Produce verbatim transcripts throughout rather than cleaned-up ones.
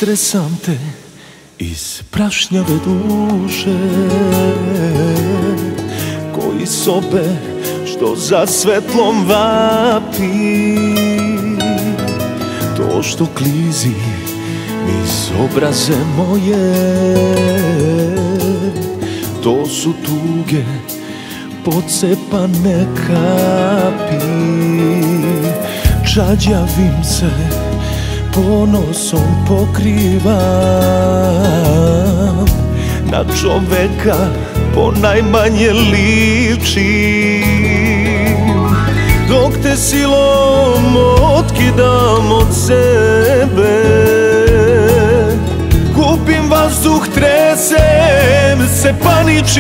Istresam te iz prašnjave duše, koji sobe što za svetlom vapi. To što klizi niz obraze moje, to su tuge pocepane kapi. Čađavim se ponosom pokrivam, na čoveka ponajmanje ličim. Dok te silom otkidam od sebe, kupim vazduh, tresem se, paničim.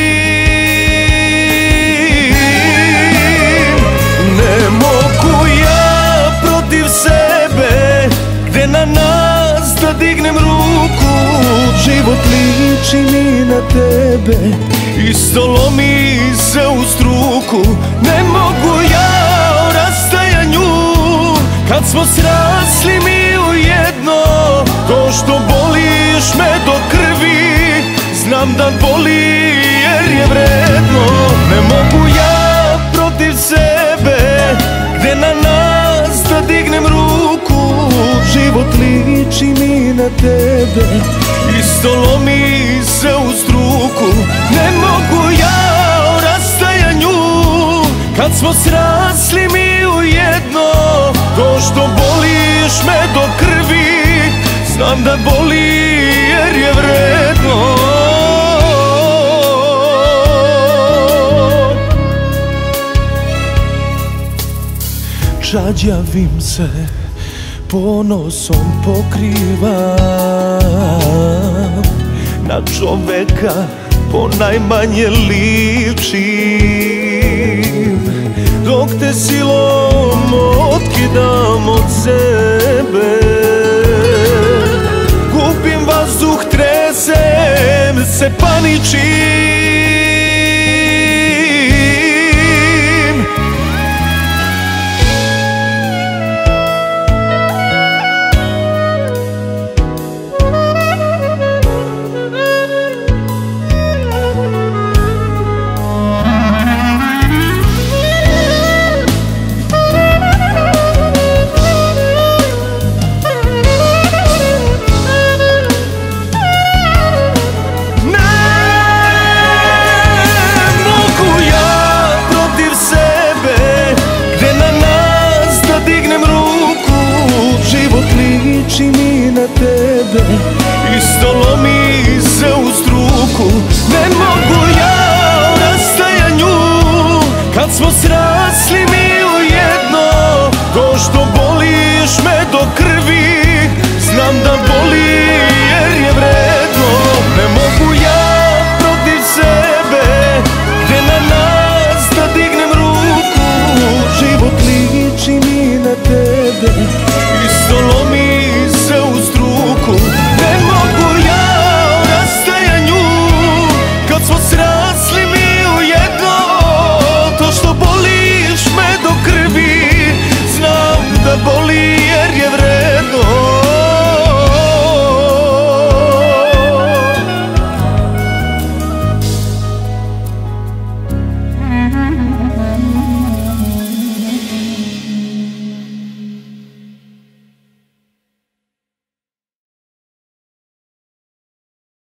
Ne mogu ja protiv sebe, gde na nas da dignem ruku. Život liči mi na tebe, isto lomi se u struku. Ne mogu ja o rastajanju, kad smo srasli mi u jedno. To što boliš me do krvi, znam da boli jer je vredno. Ne mogu ja protiv sebe, gde na nas da dignem ruku. Život liči mi na tebe, isto lomi se u struku. Ne mogu ja o rastajanju, kad smo srasli mi u jedno. To što boliš me do krvi, znam da boli jer je vredno. Čađavim se ponosom pokrivam, na čoveka ponajmanje ličim. Dok te silom otkidam od sebe, kupim vazduh, tresem se, paničim.